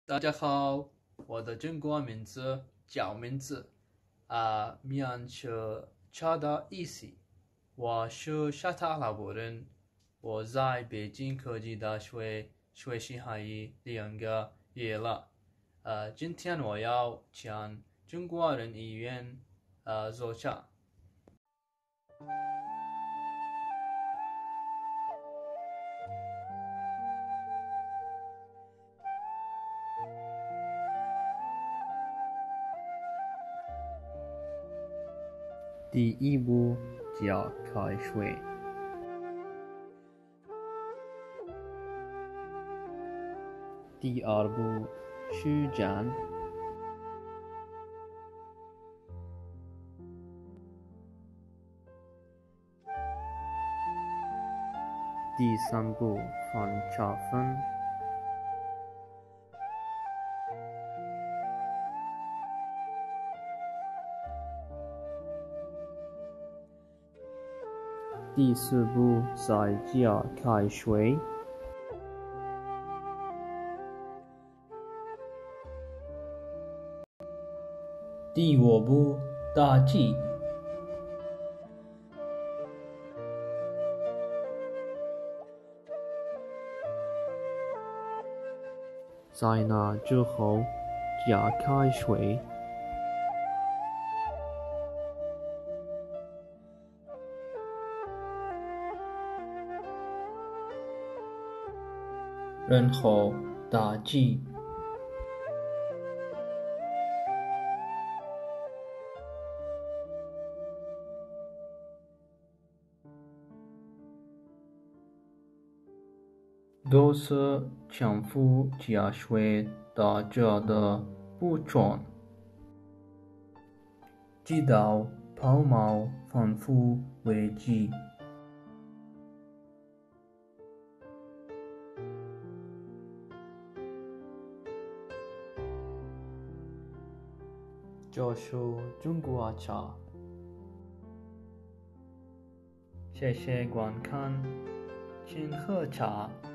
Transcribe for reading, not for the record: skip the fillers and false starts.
大家好，我的中国名字叫名字名是查达意思。我是沙特阿拉伯人，我在北京科技大学学习汉语2个月了。今天我要讲中国人语言做茶。第一步叫开水，第二步是酱，第三步放茶粉，第四步再加开水，第五步打鸡，在那之后加开水，然后打鸡。都是重复加水打着的步骤，直到泡沫丰富为止。这是中国茶。谢谢观看，请喝茶。